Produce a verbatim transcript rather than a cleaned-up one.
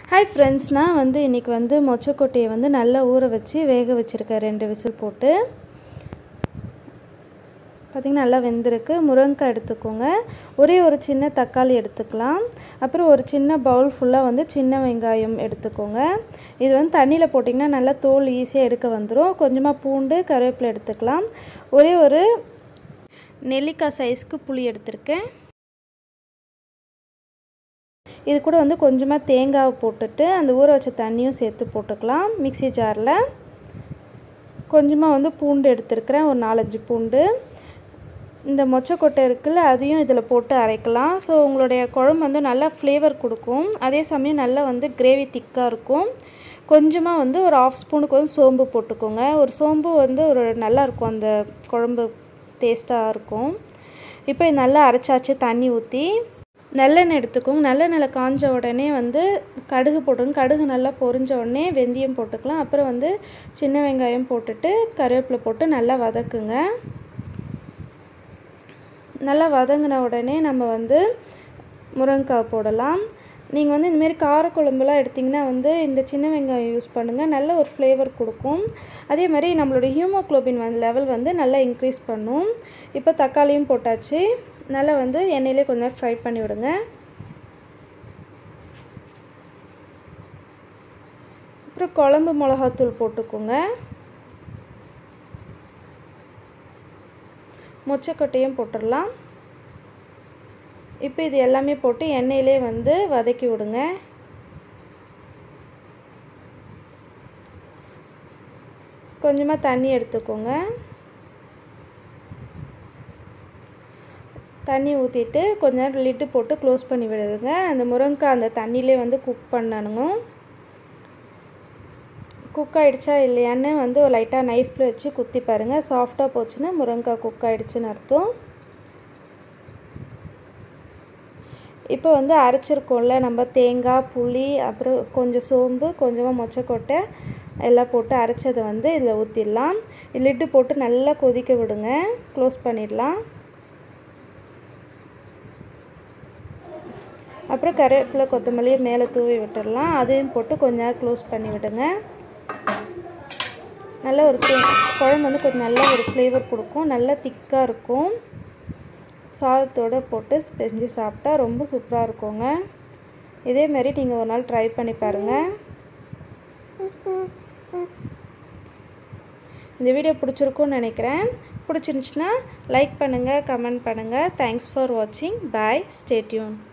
Hi friends, நான் வந்து இன்றைக்கி வந்து மொச்சக்கொட்டையை வந்து நல்லா ஊற வச்சு வேக வச்சுருக்கேன். ரெண்டு விசில் போட்டு பார்த்திங்கன்னா நல்லா வெந்திருக்கு. முருங்கைக்காய் எடுத்துக்கோங்க, ஒரே ஒரு சின்ன தக்காளி எடுத்துக்கலாம், அப்புறம் ஒரு சின்ன பவுல் ஃபுல்லாக வந்து சின்ன வெங்காயம் எடுத்துக்கோங்க. இது வந்து தண்ணியில் போட்டிங்கன்னா நல்லா தோல் ஈஸியாக எடுக்க வந்துடும். கொஞ்சமாக பூண்டு, கருவேப்பிலை எடுத்துக்கலாம். ஒரே ஒரு நெல்லிக்காய் சைஸ்க்கு புளி எடுத்திருக்கேன். இது கூட வந்து கொஞ்சமாக தேங்காவை போட்டுட்டு அந்த ஊற வச்ச தண்ணியும் சேர்த்து போட்டுக்கலாம். மிக்ஸி ஜாரில் கொஞ்சமாக வந்து பூண்டு எடுத்துருக்கிறேன், ஒரு நாலஞ்சு பூண்டு. இந்த மொச்சக்கொட்டை இருக்குல்ல, அதையும் இதில் போட்டு அரைக்கலாம். ஸோ உங்களுடைய குழம்பு வந்து நல்லா ஃப்ளேவர் கொடுக்கும், அதே சமயம் நல்லா வந்து கிரேவி திக்காக இருக்கும். கொஞ்சமாக வந்து ஒரு ஆஃப் ஸ்பூனுக்கு வந்து சோம்பு போட்டுக்கோங்க. ஒரு சோம்பு வந்து ஒரு நல்லாயிருக்கும், அந்த குழம்பு டேஸ்ட்டாக இருக்கும். இப்போ இது நல்லா அரைச்சாச்சு. தண்ணி ஊற்றி நல்லெண்ணெய் எடுத்துக்கோங்க. நல்லெண்ணெயில் காஞ்ச உடனே வந்து கடுகு போட்டுங்க. கடுகு நல்லா பொரிஞ்ச உடனே வெந்தயம் போட்டுக்கலாம். அப்புறம் வந்து சின்ன வெங்காயம் போட்டுட்டு கருவேப்பிலை போட்டு நல்லா வதக்குங்க. நல்லா வதங்கின உடனே நம்ம வந்து முருங்கைக்காய் போடலாம். நீங்கள் வந்து இந்தமாரி காரக்குழம்புலாம் எடுத்திங்கன்னா வந்து இந்த சின்ன வெங்காயம் யூஸ் பண்ணுங்கள், நல்ல ஒரு ஃப்ளேவர் கொடுக்கும். அதே மாதிரி நம்மளுடைய ஹீமோக்ளோபின் வந்து லெவல் வந்து நல்லா இன்க்ரீஸ் பண்ணும். இப்போ தக்காளியும் போட்டாச்சு. நல்லா வந்து எண்ணெயிலே கொஞ்ச நேரம் ஃப்ரை பண்ணி விடுங்க. அப்புறம் குழம்பு மிளகாத்தூள் போட்டுக்கோங்க. மொச்சக்கொட்டையும் போட்டுடலாம். இப்போ இது எல்லாமே போட்டு எண்ணெயிலே வந்து வதக்கி விடுங்க. கொஞ்சமாக தண்ணி எடுத்துக்கோங்க. தண்ணி ஊற்றிட்டு கொஞ்ச நேரம் லிட்டு போட்டு க்ளோஸ் பண்ணி விடுங்க. அந்த முருங்கைக்காய் அந்த தண்ணியிலே வந்து குக் பண்ணணும். குக் ஆகிடுச்சா இல்லையான்னு வந்து ஒரு லைட்டாக நைஃப்பில் வச்சு குத்தி பாருங்கள். சாஃப்டாக போச்சுன்னா முருங்கைக்காய் குக் ஆகிடுச்சின்னு அர்த்தம். இப்போ வந்து அரைச்சிருக்கோம்ல நம்ம தேங்காய், புளி, அப்புறம் கொஞ்சம் சோம்பு, கொஞ்சமாக மொச்சக்கொட்டை எல்லாம் போட்டு அரைச்சதை வந்து இதில் ஊற்றிடலாம். லிட்டு போட்டு நல்லா கொதிக்க விடுங்க. க்ளோஸ் பண்ணிடலாம். அப்புறம் கருவேப்பிலை, கொத்தமல்லியை மேலே தூவி விட்டுடலாம். அதையும் போட்டு கொஞ்ச நேரம் க்ளோஸ் பண்ணி விடுங்க. நல்ல ஒரு குழம்பு வந்து கொஞ்சம் நல்ல ஒரு ஃப்ளேவர் கொடுக்கும், நல்லா திக்காக இருக்கும். சாதத்தோடு போட்டு செஞ்சு சாப்பிட்டா ரொம்ப சூப்பராக இருக்குங்க. இதேமாரி நீங்கள் ஒரு நாள் ட்ரை பண்ணி பாருங்கள். இந்த வீடியோ பிடிச்சிருக்குன்னு நினைக்கிறேன். பிடிச்சிருந்துச்சுன்னா லைக் பண்ணுங்கள், கமெண்ட் பண்ணுங்கள். தேங்க்ஸ் ஃபார் வாட்சிங். Bye, stay tune.